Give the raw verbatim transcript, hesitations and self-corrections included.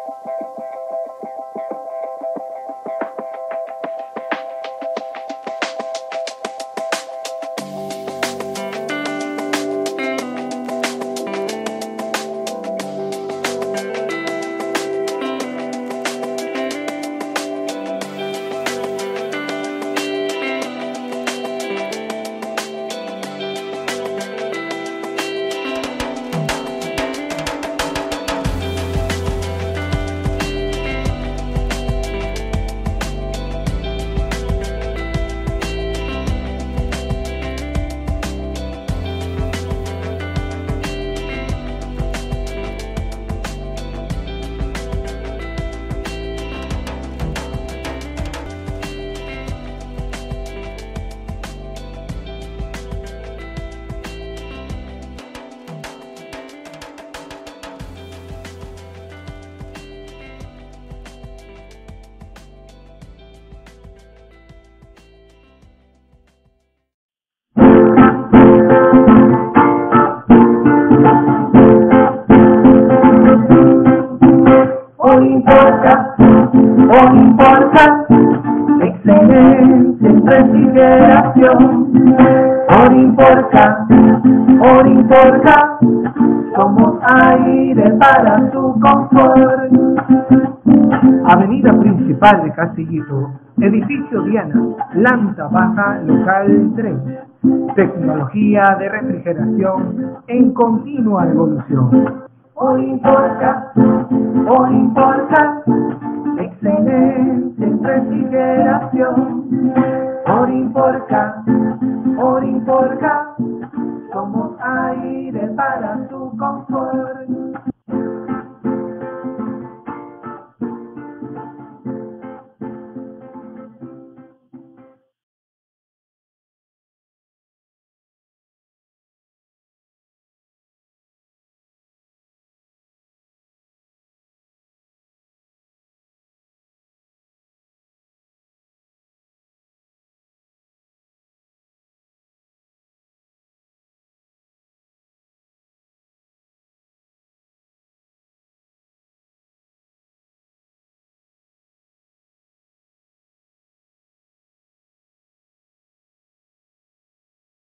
No importa, excelencia en refrigeración. No importa, no importa, somos aire para su confort. Avenida principal de Castillito, edificio Diana, planta baja, local tres. Tecnología de refrigeración en continua evolución. No importa, no importa, excelencia en refrigeración. No importa, no importa, somos aire para su confort.